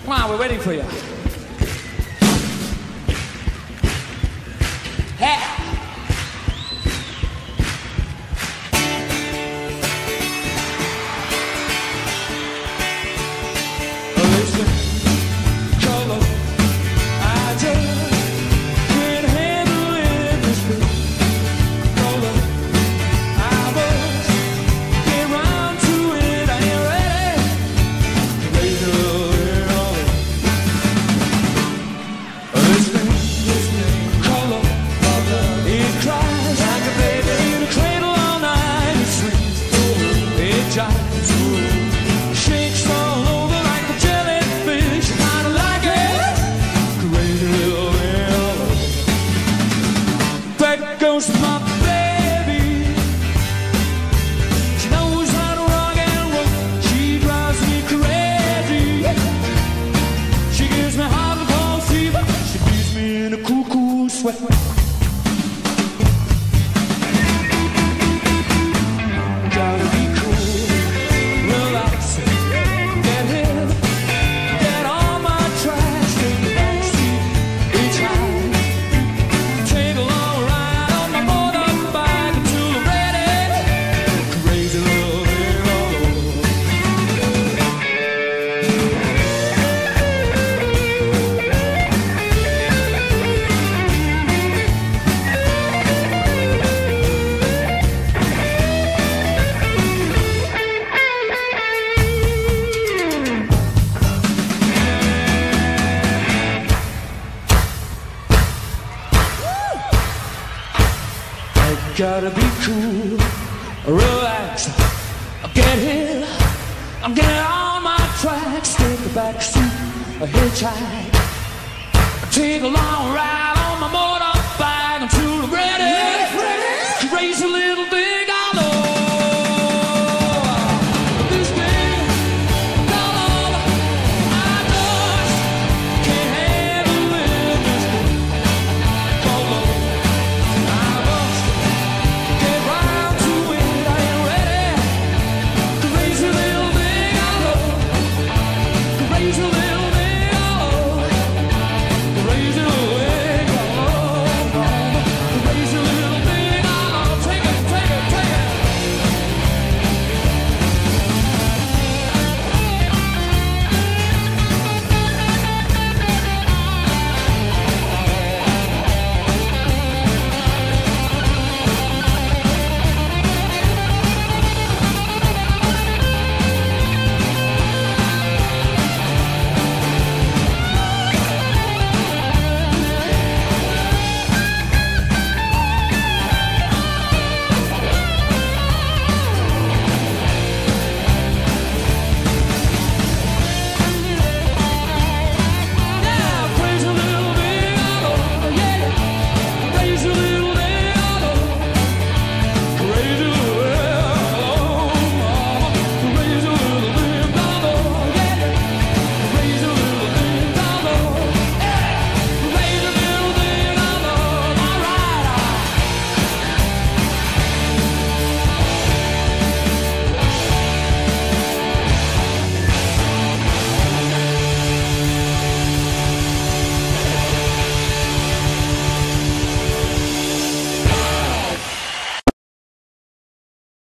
Come on, we're waiting for you. Hey! Goes my baby. She knows how to rock and roll. She drives me crazy. She gives me hot and cold fever. She beats me in a cool, cool sweat. Gotta be cool, relax, get hip, get all my trash, take the backseat, hitchhike, take a long ride on my motorbike until I'm ready. Crazy loving all over. Gotta be cool, relax, get hit, I'm getting on my tracks, take the back seat, a hitchhike, take a long ride on my motor.